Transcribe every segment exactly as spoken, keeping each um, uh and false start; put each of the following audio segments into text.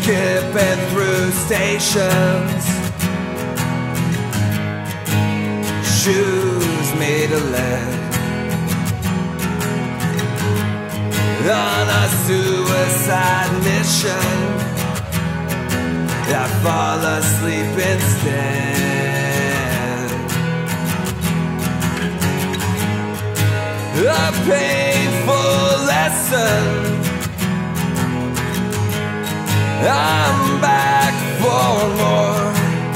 skipping through stations, shoes made of lead, on a suicide mission, I fall asleep instead. A painful lesson, I'm back for more.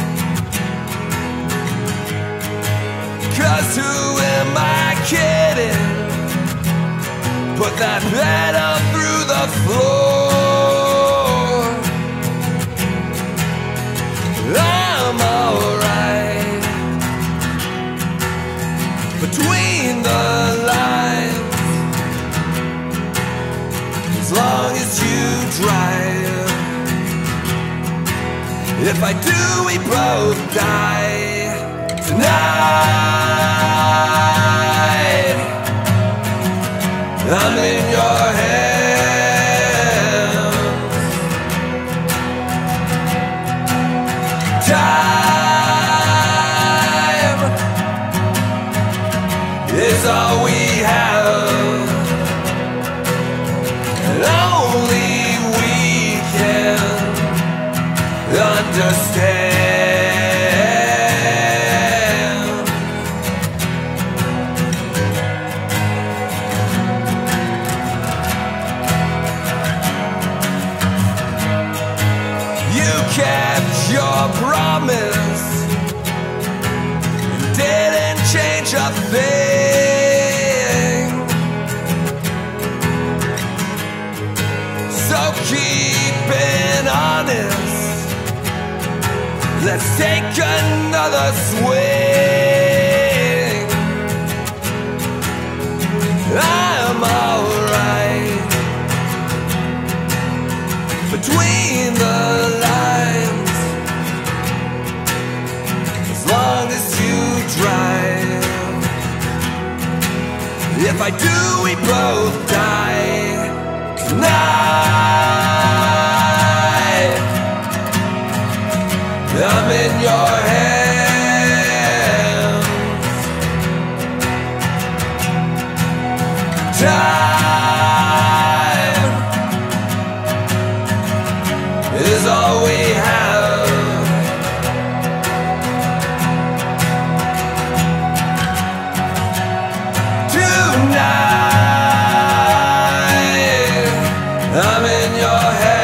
'Cause who am I kidding? Put that pedal through the floor. I'm alright. Between the lines, as long as you drive. If I do, we both die tonight. I'm in your hands. Time is all we have, and only we can understand. You kept your promise and didn't change a thing. So keep it honest. Let's take another swing. I'm alright. Between the lines, as long as you drive. If I do, we both die tonight. I'm in your hands. Time is all we have. Tonight, I'm in your head.